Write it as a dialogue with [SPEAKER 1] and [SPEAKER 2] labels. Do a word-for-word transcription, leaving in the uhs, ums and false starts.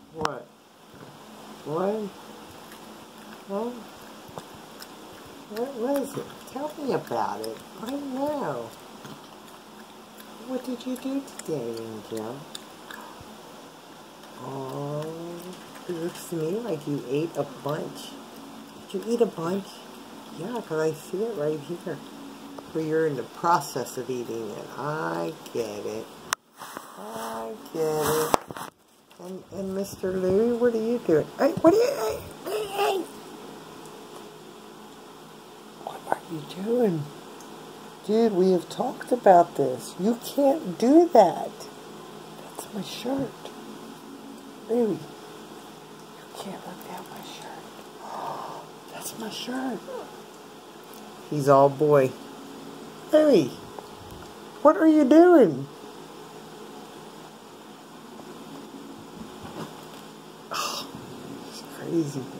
[SPEAKER 1] What? What? Huh? What was it? Tell me about it. I know. What did you do today, Angel? Oh, it looks to me like you ate a bunch. Did you eat a bunch? Yeah, because I see it right here. Where you're in the process of eating it. I get it. I get it. And, and Mister Louie, what are you doing? Hey, what are you hey, hey, hey. What are you doing? Dude, we have talked about this. You can't do that. That's my shirt. Louie, you can't look down my shirt. That's my shirt. He's all boy. Louie, what are you doing? Oh, it's crazy.